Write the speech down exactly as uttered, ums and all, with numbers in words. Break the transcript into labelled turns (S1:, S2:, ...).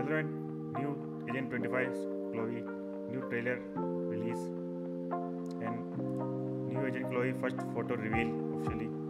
S1: another one, new Agent twenty-five Chloe, new trailer release, and new Agent Chloe first photo reveal officially.